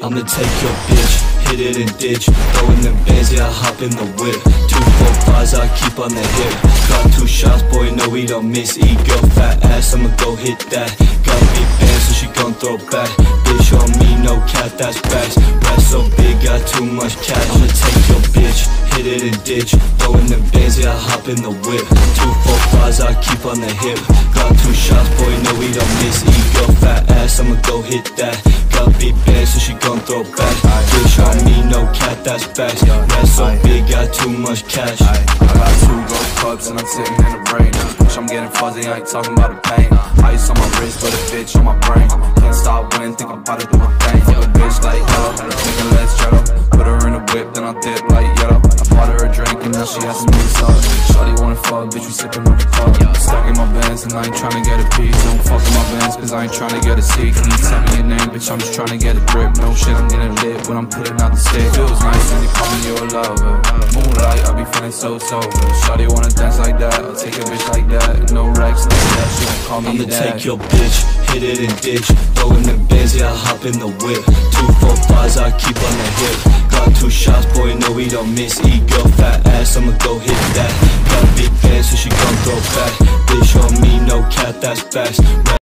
I'ma take your bitch, hit it and ditch. Throwing them bands, yeah, I hop in the whip. 2, 4, 5s, I keep on the hip. Got 2 shots, boy, no, we don't miss. Ego, fat ass, I'ma go hit that. Got big bands, so she gon' throw back. Bitch on me, no cat, that's facts. Rap so big, got too much cash. I'ma take your bitch, hit it and ditch. Throwing them bands, yeah, I hop in the whip. 2, 4, 5s, I keep on the hip. Got 2 shots, boy, no, we don't miss. Ego, fat ass, I'ma go hit that. Got big bands, so she gon' throw back. Bitch on me, no cat, that's facts. Rap so big, got too much cash. I got 2 gold cups and I'm sitting in the brain. Bitch, I'm getting fuzzy, I ain't talking about the pain. Ice on my wrist, but a bitch on my brain. Can't stop winning, think I'm about to do a thing. Fuck a bitch like hello, thinking let's jello. Put her in a whip, then I dip like yellow. I bought her a drink and now she asking me to suck. Shawty wanna fuck, bitch, we sippin' on the cup. Stuck in my bands and I ain't tryna get a piece. Don't fuck with my bands, cause I ain't tryna get a seat. Can you tell me your name, bitch, I'm just tryna get a grip. No shit, I'm getting lit when I'm putting out the stick. Feels nice when you call me your lover. Moonlight, I be feeling so sober. Shawty wanna dance like that, I'll take a bitch like that. No racks like that, she gon' call me I'ma dad. take your bitch, hit it and ditch. Throwing them bands, yeah, I hop in the whip. 2, 4, 5s, I keep on the hip. Got 2 shots, boy, no, we don't miss. Ego, fat ass, I'ma go hit that. Got big bands, so she gon' throw back. Bitch on me, no cat, that's facts.